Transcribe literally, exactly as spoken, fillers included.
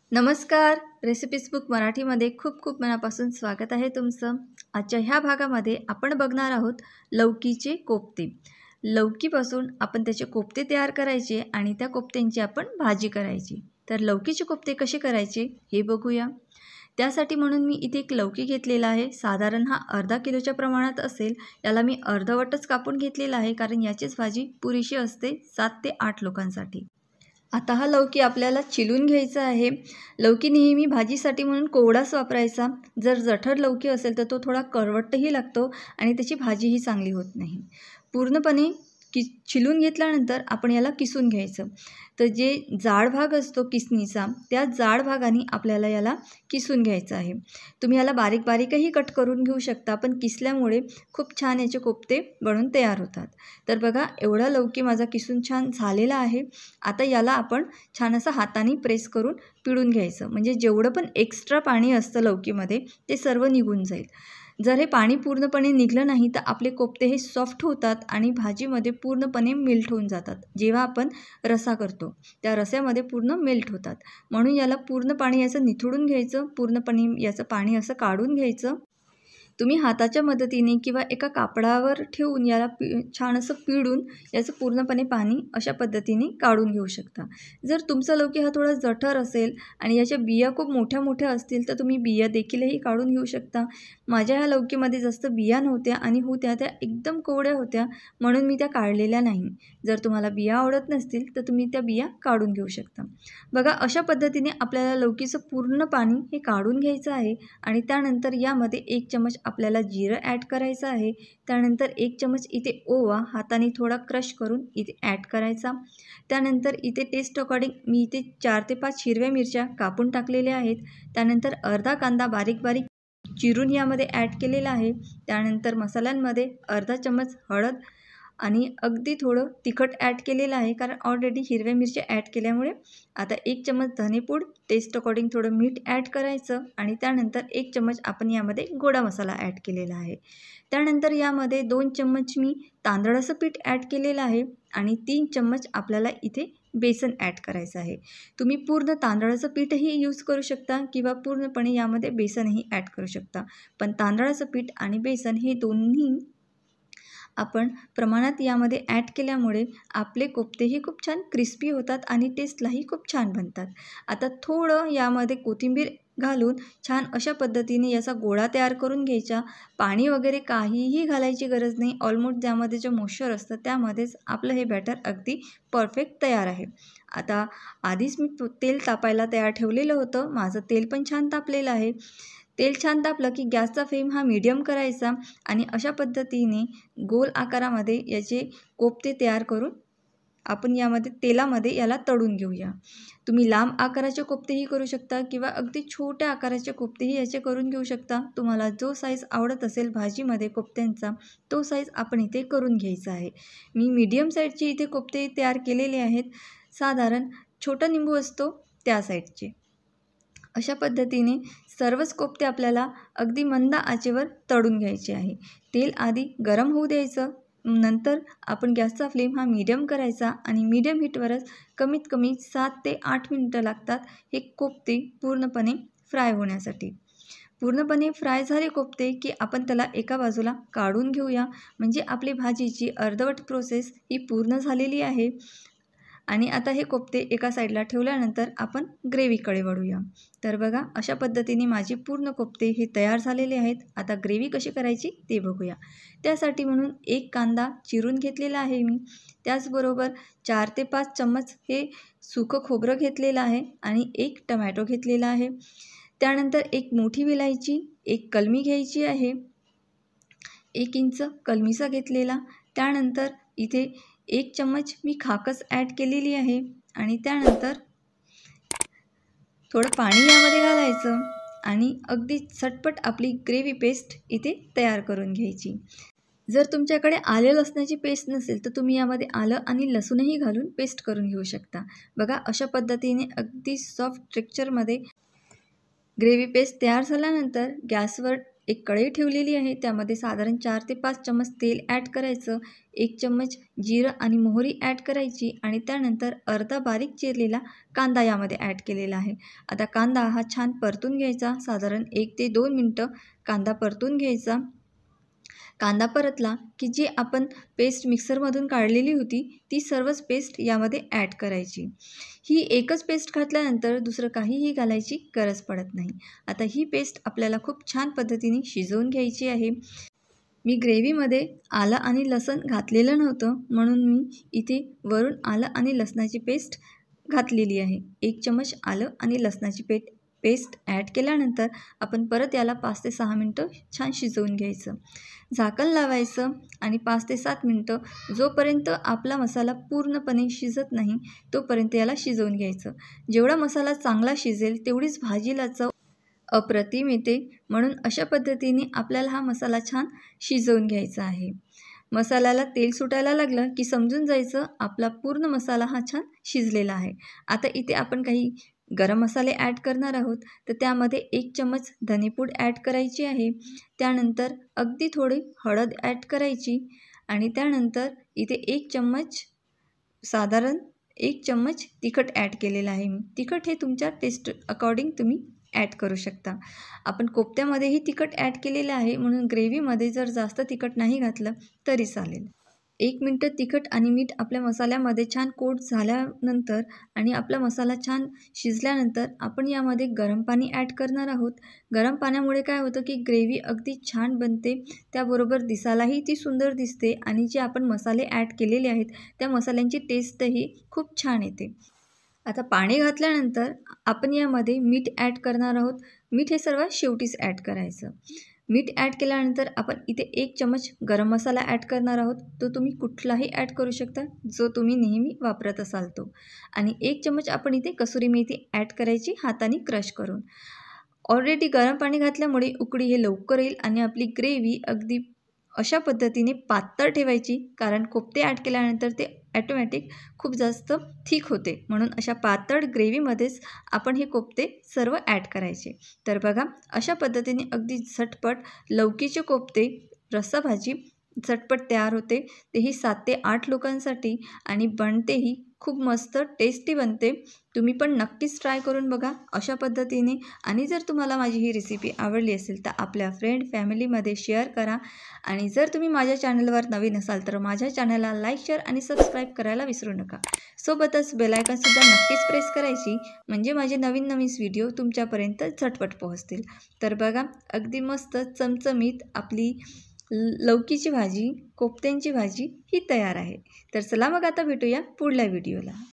नमस्कार, recipes book मराठीमध्ये खूप खूप मनापासून स्वागत आहे तुमचं। आजच्या ह्या भागामध्ये आपण बघणार आहोत लौकीचे कोफ्ते। लौकीपासून आपण त्याचे कोफ्ते तयार करायचे आणि त्या कोफ्त्यांची आपण भाजी करायची। तर लौकीचे कोफ्ते कसे करायचे हे बघूया। त्यासाठी म्हणून मी इथे एक लौकी घेतलेला आहे। साधारण हा अर्धा किलोच्या प्रमाणात असेल। याला मी अर्धवटच कापून घेतलेला आहे कारण याचीच भाजी पुरेशी असते सात ते आठ लोकांसाठी। आता हा लौकी आपल्याला चिलून घ्यायचा आहे। लौकी नेहमी भाजीसाठी म्हणून कोवडाच वापरायचा। जर जठर लौकी असेल तर तो थोडा करवटही लागतो आणि त्याची भाजीही चांगली होत नाही। पूर्णपणे कि चिलून घेतल्यानंतर आपण याला किसून घ्यायचं। तर जे जाड भाग असतो किसणीचा त्या जाड भागाने आपल्याला याला किसून घ्यायचं आहे। तुम्ही याला बारीक बारीकही कट करून घेऊ शकता, पण किसल्यामुळे खूप छान याचे कोफ्ते बनून तयार होतात। तर बघा एवढा लौकी माझा किसून छान झालेला आहे। आता याला आपण छान असं हाताने प्रेस करून पिळून घ्यायचं, म्हणजे जेवढं पण एक्स्ट्रा पाणी असतं लौकीमध्ये ते सर्व निघून जाईल। जर हे पाणी पूर्णपणे निघलं नाही तर आपले कोफ्ते हे सॉफ्ट होतात आणि भाजीमध्ये पूर्णपणे मेल्ट होऊन जातात। जेव्हा आपण रसा करतो त्या रस्यामध्ये पूर्ण मेल्ट होतात, म्हणून याला पूर्ण पाणी याचं निथळून घ्यायचं, पूर्णपणे याचं पाणी असं काढून घ्यायचं। तुम्ही हाताच्या मदतीने किंवा एका कापडावर ठेवून याला पि छान असं पिळून याचं पूर्णपणे पाणी अशा पद्धतीने काढून घेऊ शकता। जर तुमचा लौकी हा थोडा जठर असेल आणि याच्या बिया खूप मोठ्या मोठ्या असतील तर तुम्ही बिया देखीलही काढून घेऊ शकता। माझ्या ह्या लौकीमध्ये जास्त बिया नव्हत्या आणि होत्या त्या एकदम कोवड्या होत्या, म्हणून मी त्या काढलेल्या नाही। जर तुम्हाला बिया आवडत नसतील तर तुम्ही त्या बिया काढून घेऊ शकता। बघा अशा पद्धतीने आपल्याला लौकीचं पूर्ण पाणी हे काढून घ्यायचं आहे आणि त्यानंतर यामध्ये एक चमच आपल्याला जिरं ॲड करायचं आहे। त्यानंतर एक चमच इथे ओवा हाताने थोडा क्रश करून इथे ॲड करायचा। त्यानंतर इथे टेस्ट अकॉर्डिंग मी इथे चार ते पाच हिरव्या मिरच्या कापून टाकलेल्या आहेत। त्यानंतर अर्धा कांदा बारीक बारीक चिरून यामध्ये ॲड केलेला आहे। त्यानंतर मसाल्यांमध्ये अर्धा चमच हळद आणि अगदी थोडं तिखट ॲड केलेलं आहे कारण ऑलरेडी हिरव्या मिरच्या ॲड केल्यामुळे। आता एक चमच धनेपूड, टेस्ट अकॉर्डिंग थोडं मीठ ॲड करायचं आणि त्यानंतर एक चमच आपण यामध्ये गोडा मसाला ॲड केलेला आहे। त्यानंतर यामध्ये दोन चम्मच मी तांदळाचं पीठ ॲड केलेलं आहे आणि तीन चम्मच आपल्याला इथे बेसन ॲड करायचं आहे। तुम्ही पूर्ण तांदळाचं पीठही यूज करू शकता किंवा पूर्णपणे यामध्ये बेसनही ॲड करू शकता, पण तांदळाचं पीठ आणि बेसन हे दोन्ही आपण प्रमाणात यामध्ये ॲड केल्यामुळे आपले कोफ्तेही खूप छान क्रिस्पी होतात आणि टेस्टलाही खूप छान बनतात। आता थोडं यामध्ये कोथिंबीर घालून छान अशा पद्धतीने याचा गोळा तयार करून घ्यायचा। पाणी वगैरे काहीही घालायची गरज नाही, ऑलमोस्ट ज्यामध्ये जे मॉइश्चर असतं त्यामध्येच आपलं हे बॅटर अगदी परफेक्ट तयार आहे। आता आधीच मी तेल तापायला तयार ठेवलेलं होतं, माझं तेल पण छान तापलेलं आहे। तेल छान तापलं की गॅसचा फ्लेम हा मीडियम करायचा आणि अशा पद्धतीने गोल आकारामध्ये याचे कोफ्ते तयार करून आपण यामध्ये तेलामध्ये याला तळून घेऊया। तुम्ही लांब आकाराचे कोफ्तेही करू शकता किंवा अगदी छोट्या आकाराचे कोफ्तेही याचे करून घेऊ शकता। तुम्हाला जो साईज आवडत असेल भाजीमध्ये कोफ्त्यांचा तो साईज आपण इथे करून घ्यायचा आहे। मी मीडियम साईजचे इथे कोफ्ते तयार केलेले आहेत, साधारण छोटा निंबू असतो त्या साईजचे। अशा पद्धतीने सर्वच कोफ्ते आपल्याला अगदी मंद आचेवर तळून घ्यायचे आहे। तेल आधी गरम होऊ द्यायचं, नंतर आपण गॅसचा फ्लेम हा मीडियम करायचा आणि मीडियम हीटवरच कमीत कमी सात ते आठ मिनिटं लागतात हे कोफ्ते पूर्णपणे फ्राय होण्यासाठी। पूर्णपणे फ्राय झाले कोफ्ते की आपण त्याला एका बाजूला काढून घेऊया, म्हणजे आपली भाजीची अर्धवट प्रोसेस ही पूर्ण झालेली आहे। आणि आता हे कोफ्ते एका साईडला ठेवल्यानंतर आपण ग्रेव्हीकडे वळूया। तर बघा अशा पद्धतीने माझे पूर्ण कोफ्ते हे तयार झालेले आहेत। आता ग्रेव्ही कशी करायची ते बघूया। त्यासाठी म्हणून एक कांदा चिरून घेतलेला आहे मी, त्याचबरोबर चार ते पाच चम्मच हे सुकं खोबरं घेतलेलं आहे आणि एक टमॅटो घेतलेला आहे। त्यानंतर एक मोठी विलायची, एक कलमी घ्यायची आहे, एक इंच कलमीचा घेतलेला। त्यानंतर इथे एक चम्मच मी खाकस ॲड केलेली आहे आणि त्यानंतर थोडं पाणी यामध्ये घालायचं आणि अगदी झटपट आपली ग्रेव्ही पेस्ट इथे तयार करून घ्यायची। जर तुमच्याकडे आले लसणाची पेस्ट नसेल तर तुम्ही यामध्ये आलं आणि लसूणही घालून पेस्ट करून घेऊ शकता। बघा अशा पद्धतीने अगदी सॉफ्ट टेक्स्चरमध्ये ग्रेव्ही पेस्ट तयार झाल्यानंतर गॅसवर एक कढई ठेवलेली आहे, त्यामध्ये साधारण चार ते पाच चम्मच तेल ॲड करायचं. एक चम्मच जिरं आणि मोहरी ॲड करायची आणि त्यानंतर अर्धा बारीक चिरलेला कांदा यामध्ये ॲड केलेला आहे. आता कांदा हा छान परतून घ्यायचा. साधारण एक ते दोन मिनटं कांदा परतून घ्यायचा. कांदा परतला की जी आपण पेस्ट मिक्सरमधून काढलेली होती ती सर्वच पेस्ट यामध्ये ॲड करायची. ही एकच पेस्ट घातल्यानंतर दुसरं काहीही घालायची गरज पडत नाही. आता ही पेस्ट आपल्याला खूप छान पद्धतीने शिजवून घ्यायची आहे. मी ग्रेव्हीमध्ये आलं आणि लसूण घातलेलं नव्हतं, म्हणून मी इथे वरून आलं आणि लसणाची पेस्ट घातलेली आहे. एक चम्मच आलं आणि लसणाची पेट पेस्ट ॲड केल्यानंतर आपण परत याला पाच ते सहा मिनटं छान शिजवून घ्यायचं. झाकण लावायचं आणि पाच ते सात मिनटं जोपर्यंत आपला मसाला पूर्णपणे शिजत नाही तोपर्यंत याला शिजवून घ्यायचं. जेवढा मसाला चांगला शिजेल तेवढीच भाजीला चव अप्रतिम येते, म्हणून अशा पद्धतीने आपल्याला हा मसाला छान शिजवून घ्यायचा आहे. मसाल्याला तेल सुटायला लागलं की समजून जायचं आपला पूर्ण मसाला हा छान शिजलेला आहे. आता इथे आपण काही गरम मसाले ॲड करणार आहोत, तर त्यामध्ये एक चम्मच धनेपूड ॲड करायची आहे. त्यानंतर अगदी थोडी हळद ॲड करायची आणि त्यानंतर इथे एक चम्मच साधारण एक चम्मच तिखट ॲड केलेलं आहे. मी तिखट हे तुमच्या टेस्ट अकॉर्डिंग तुम्ही ॲड करू शकता. आपण कोफ्त्यामध्येही तिखट ॲड केलेलं आहे, म्हणून ग्रेव्हीमध्ये जर जास्त तिखट नाही घातलं तरी चालेल. एक मिनटं तिखट आणि मीठ आपल्या मसाल्यामध्ये छान कोट झाल्यानंतर आणि आपला मसाला छान शिजल्यानंतर आपण यामध्ये गरम पाणी ॲड करणार आहोत. गरम पाण्यामुळे काय होतं की ग्रेव्ही अगदी छान बनते, त्याबरोबर दिसायलाही ती सुंदर दिसते आणि जे आपण मसाले ॲड केलेले आहेत त्या मसाल्यांची टेस्टही खूप छान येते. आता पाणी घातल्यानंतर आपण यामध्ये मीठ ॲड करणार आहोत. मीठ हे सर्वात शेवटीच ॲड करायचं. मीठ ॲड केल्यानंतर आपण इथे एक चम्मच गरम मसाला ॲड करणार आहोत. तो तुम्ही कुठलाही ॲड करू शकता जो तुम्ही नेहमी वापरत असाल तो. आणि एक चम्मच आपण इथे कसुरी मेथी ॲड करायची हाताने क्रश करून. ऑलरेडी गरम पाणी घातल्यामुळे उकळी हे लवकर येईल आणि आपली ग्रेव्ही अगदी अशा पद्धतीने पातळ ठेवायची, कारण कोफ्ते ॲड केल्यानंतर ते ॲटोमॅटिक खूप जास्त थिक होते, म्हणून अशा पातळ ग्रेव्हीमध्येच आपण हे कोफ्ते सर्व ॲड करायचे. तर बघा अशा पद्धतीने अगदी झटपट लौकीचे कोफ्ते रस्सा भाजी झटपट तयार होते, तेही सात ते आठ लोकांसाठी आणि बनतेही खूप मस्त टेस्टी बनते. तुम्ही पण नक्कीच ट्राय करून बघा अशा पद्धतीने. आणि जर तुम्हाला माझी ही रेसिपी आवडली असेल तर आपल्या फ्रेंड फॅमिलीमध्ये शेअर करा. आणि जर तुम्ही माझ्या चॅनलवर नवीन असाल तर माझ्या चॅनलला लाईक, शेअर आणि सबस्क्राईब करायला विसरू नका. सोबतच बेलायकॉनसुद्धा नक्कीच प्रेस करायची, म्हणजे माझे नवीन नवीन व्हिडिओ तुमच्यापर्यंत झटपट पोहोचतील. तर बघा अगदी मस्त चमचमीत आपली लौकीची भाजी, कोफ्त्यांची भाजी ही तयार आहे. तर चला मग आता भेटूया पुढल्या व्हिडिओला.